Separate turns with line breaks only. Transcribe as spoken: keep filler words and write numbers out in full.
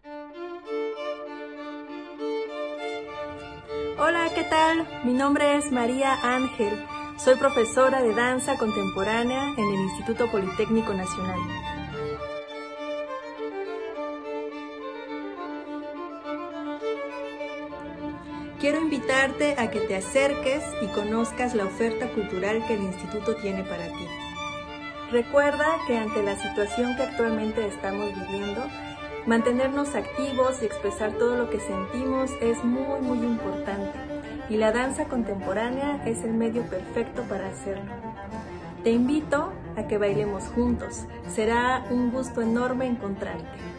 Hola, ¿qué tal? Mi nombre es María Ángel. Soy profesora de danza contemporánea en el Instituto Politécnico Nacional. Quiero invitarte a que te acerques y conozcas la oferta cultural que el instituto tiene para ti. Recuerda que ante la situación que actualmente estamos viviendo, mantenernos activos y expresar todo lo que sentimos es muy, muy importante. Y la danza contemporánea es el medio perfecto para hacerlo. Te invito a que bailemos juntos. Será un gusto enorme encontrarte.